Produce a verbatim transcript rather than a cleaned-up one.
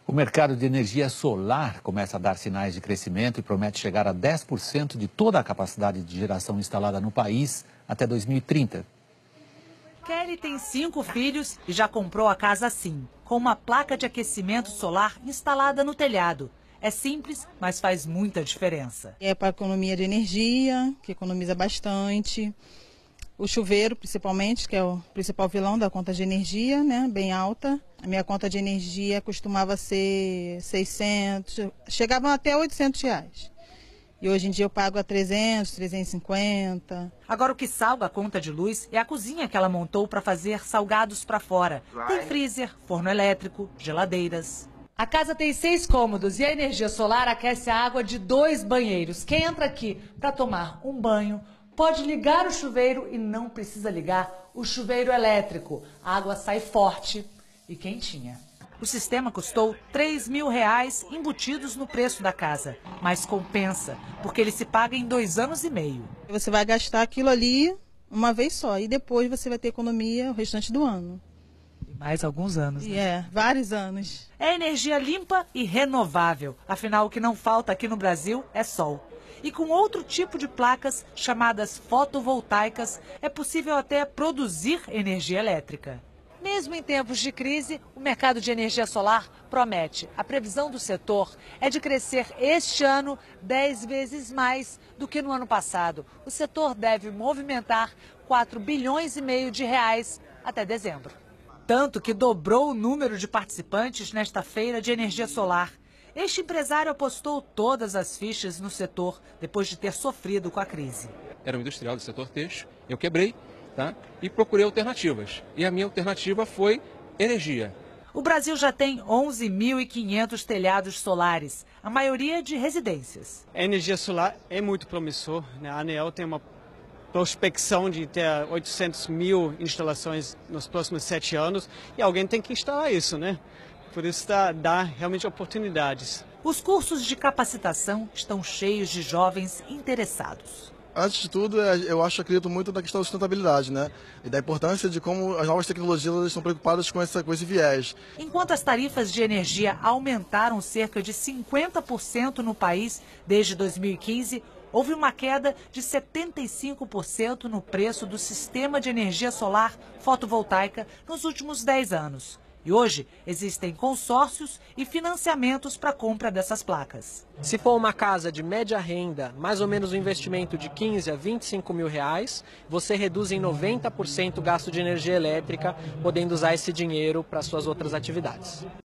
O mercado de energia solar começa a dar sinais de crescimento e promete chegar a dez por cento de toda a capacidade de geração instalada no país até dois mil e trinta. Kelly tem cinco filhos e já comprou a casa assim, com uma placa de aquecimento solar instalada no telhado. É simples, mas faz muita diferença. É para economia de energia, que economiza bastante. O chuveiro, principalmente, que é o principal vilão da conta de energia, né, bem alta. A minha conta de energia costumava ser seiscentos, chegavam até oitocentos reais. E hoje em dia eu pago a trezentos, trezentos e cinquenta. Agora o que salga a conta de luz é a cozinha que ela montou para fazer salgados para fora. Tem freezer, forno elétrico, geladeiras. A casa tem seis cômodos e a energia solar aquece a água de dois banheiros. Quem entra aqui para tomar um banho pode ligar o chuveiro e não precisa ligar o chuveiro elétrico. A água sai forte e quentinha. O sistema custou três mil reais embutidos no preço da casa, mas compensa, porque ele se paga em dois anos e meio. Você vai gastar aquilo ali uma vez só e depois você vai ter economia o restante do ano. E mais alguns anos, né? E é, vários anos. É energia limpa e renovável, afinal o que não falta aqui no Brasil é sol. E com outro tipo de placas, chamadas fotovoltaicas, é possível até produzir energia elétrica. Mesmo em tempos de crise, o mercado de energia solar promete. A previsão do setor é de crescer este ano dez vezes mais do que no ano passado. O setor deve movimentar quatro bilhões e meio de reais até dezembro. Tanto que dobrou o número de participantes nesta feira de energia solar. Este empresário apostou todas as fichas no setor depois de ter sofrido com a crise. Era um industrial do setor têxtil, eu quebrei. Tá? E procurei alternativas. E a minha alternativa foi energia. O Brasil já tem onze mil e quinhentos telhados solares, a maioria de residências. A energia solar é muito promissor, né? A ANEEL tem uma prospecção de ter oitocentos mil instalações nos próximos sete anos e alguém tem que instalar isso, né? Por isso dá, dá realmente oportunidades. Os cursos de capacitação estão cheios de jovens interessados. Antes de tudo, eu acho, acredito muito na questão da sustentabilidade, né? E da importância de como as novas tecnologias estão preocupadas com, essa, com esse viés. Enquanto as tarifas de energia aumentaram cerca de cinquenta por cento no país desde dois mil e quinze, houve uma queda de setenta e cinco por cento no preço do sistema de energia solar fotovoltaica nos últimos dez anos. E hoje existem consórcios e financiamentos para a compra dessas placas. Se for uma casa de média renda, mais ou menos um investimento de quinze a vinte e cinco mil reais, você reduz em noventa por cento o gasto de energia elétrica, podendo usar esse dinheiro para suas outras atividades.